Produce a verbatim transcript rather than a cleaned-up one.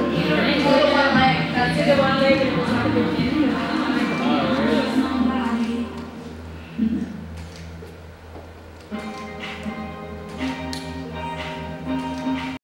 That's a good one leg and it's not a good thing. Oh, really?